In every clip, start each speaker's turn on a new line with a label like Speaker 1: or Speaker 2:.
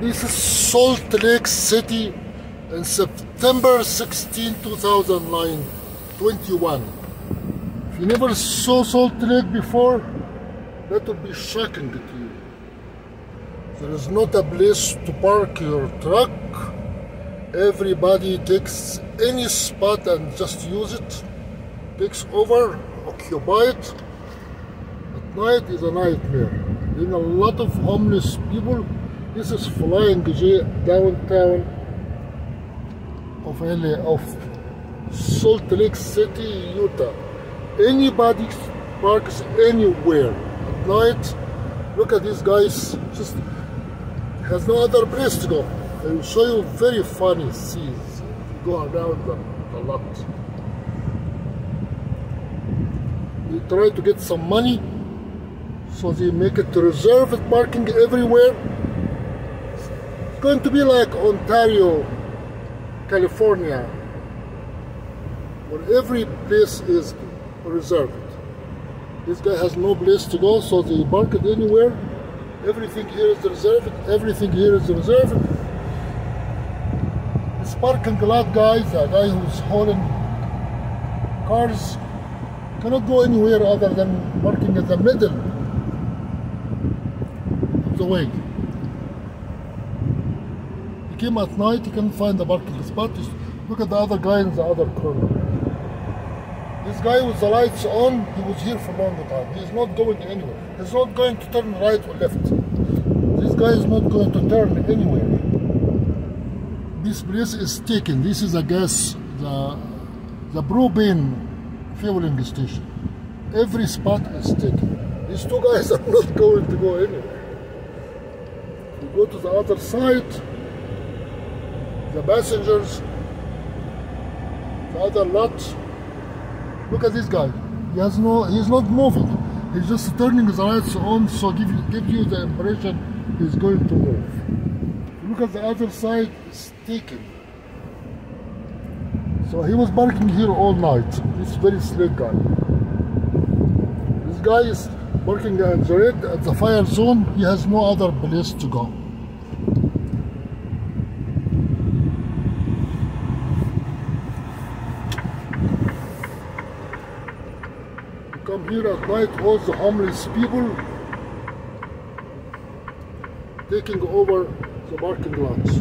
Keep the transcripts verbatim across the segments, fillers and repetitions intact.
Speaker 1: This is Salt Lake City in September sixteenth two thousand nine, twenty-one. If you never saw Salt Lake before, that would be shocking to you. There is not a place to park your truck. Everybody takes any spot and just use it, takes over, occupy it. At night is a nightmare. Being a lot of homeless people. This is Flying J downtown of L A, of Salt Lake City, Utah. Anybody parks anywhere at night. Look at these guys, just has no other place to go. I will show you very funny scenes. Go around the, the lot. They try to get some money, so they make it reserved parking everywhere. It's going to be like Ontario, California, where every place is reserved. This guy has no place to go, so they park it anywhere. Everything here is reserved. Everything here is reserved. This parking lot guy, the guy who's hauling cars, cannot go anywhere other than parking in the middle of the way. He came at night, he can't find the parking spot. Just look at the other guy in the other corner. This guy with the lights on, he was here for a long time. He's not going anywhere. He's not going to turn right or left. This guy is not going to turn anywhere. This place is taken. This is a gas, the, the propane fueling station. Every spot is taken. These two guys are not going to go anywhere. We go to the other side. The passengers, the other lot. Look at this guy. He has no. He's not moving. He's just turning the lights on, so give you give you the impression he's going to move. Look at the other side. It's taken. So he was parking here all night. This very slick guy. This guy is parking at the red at the fire zone. He has no other place to go. Come here at night, all the homeless people taking over the parking lots.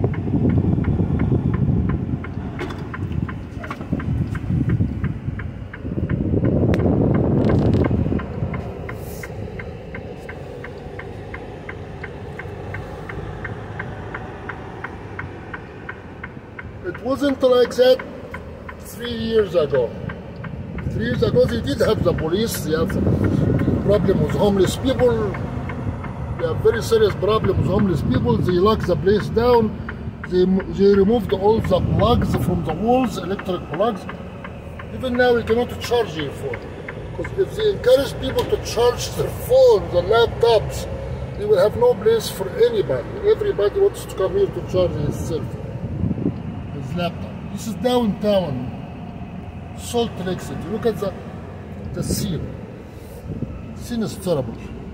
Speaker 1: It wasn't like that three years ago. Three years ago, they did have the police. They have a problem with homeless people. They have very serious problem with homeless people. They locked the place down. They, they removed all the plugs from the walls, electric plugs. Even now, we cannot charge your phone. Because if they encourage people to charge their phones and laptops, they will have no place for anybody. Everybody wants to come here to charge his cell phone, his laptop. This is downtown Salt Lake City. Look at the, the scene. The scene is terrible.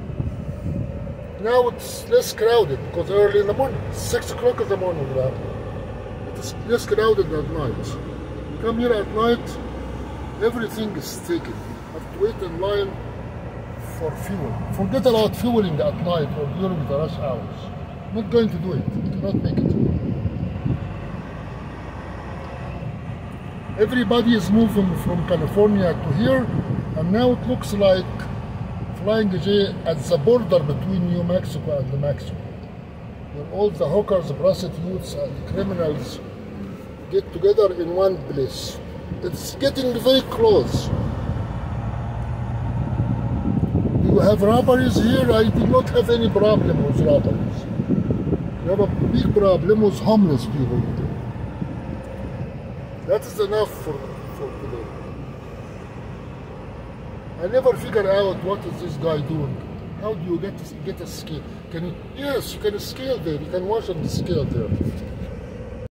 Speaker 1: Now it's less crowded because early in the morning, six o'clock in the morning now. It is less crowded at night. You come here at night, everything is taken. You have to wait in line for fuel. Forget about fueling at night or during the rush hours. I'm not going to do it. You cannot make it. Everybody is moving from California to here, and now it looks like Flying J at the border between New Mexico and New Mexico, where all the hookers, prostitutes, and criminals get together in one place. It's getting very close. Do you have robberies here? I did not have any problem with robberies. We have a big problem with homeless people. That is enough for, for today. I never figure out what is this guy doing. How do you get to, get a scale? Can you? Yes, you can scale there. You can watch on the scale there.